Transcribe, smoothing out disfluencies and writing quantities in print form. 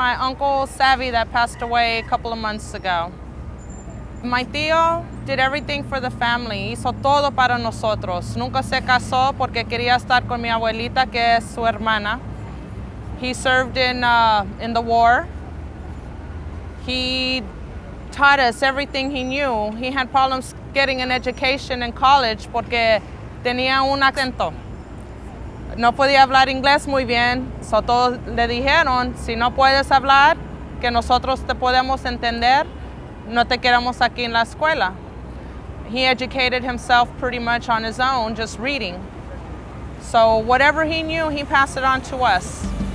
my Uncle Savvy that passed away a couple of months ago. My tío did everything for the family, hizo todo para nosotros. Nunca se casó porque quería estar con mi abuelita, que es su hermana. He served in the war. He taught us everything he knew. He had problems getting an education in college porque tenía un acento. No podía hablar inglés muy bien, so todos le dijeron, si no puedes hablar, que nosotros te podemos entender, no te queremos aquí en la escuela. He educated himself pretty much on his own, just reading. So whatever he knew, he passed it on to us.